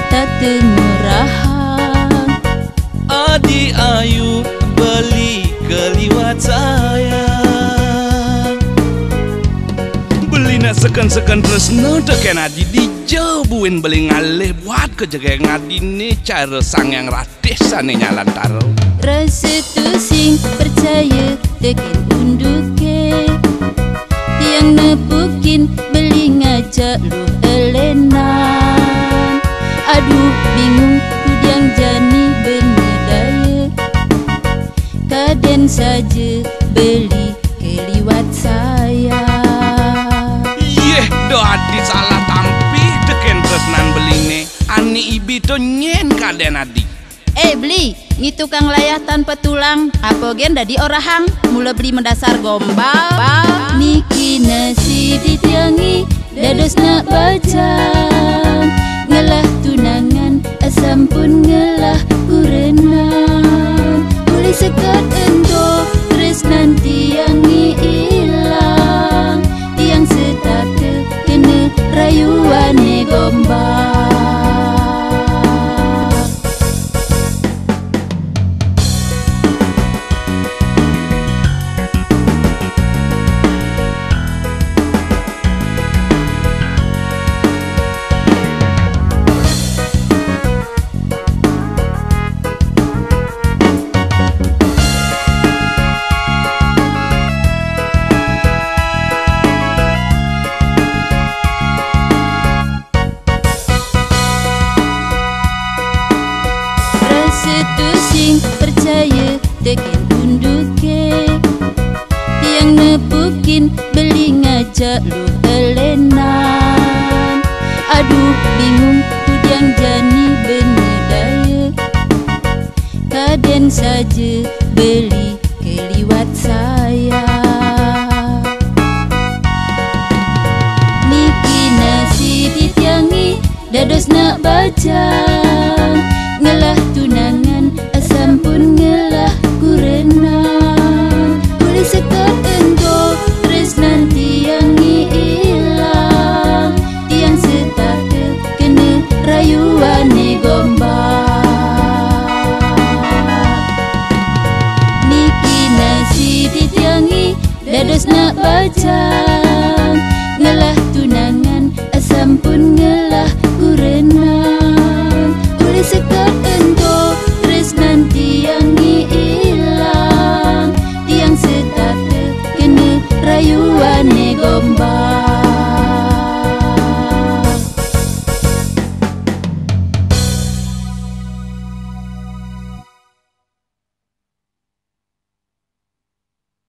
tetap murahan. Adi ayu beli keliwat saya, beli nak sekan-sekan terus teken adi dijobuin beli ngalih buat kejaga ngadi ni cara sang yang ratih sana nyalan taro. Rasa tu sing percaya teken unduke, tiang nepukin beli ngajak lu elenan. Aduh bingung kudiang jani bener daya, kaden saja beli keliwat saya. Yeh doa di salah tampi teken tresnan beli ne ani ibi to nyen kaden adi. Beli ni tukang layah tanpa tulang, apa gen dadi orahang mula beli mendasar gombal. Niki nasi ditiangi dados nak baca, ngelah tunangan asam pun ngelah kurenang. Boleh sekat endo terus nanti yang hilang, tiang setake kena rayuan gombal. Percaya teken unduke, tiang nepukin beli ngajak lu elenan. Aduh bingung kudiang jani bener daya, kaden saja beli keliwat saya. Niki nasi ditiangi dados nak baca, ngelah tunangan asam pun ngelah kurenang. Boleh sekat endo terus nanti yang hilang, tiang setake kena rayuan gombal. Niki nasi ditiangi dados nak baca,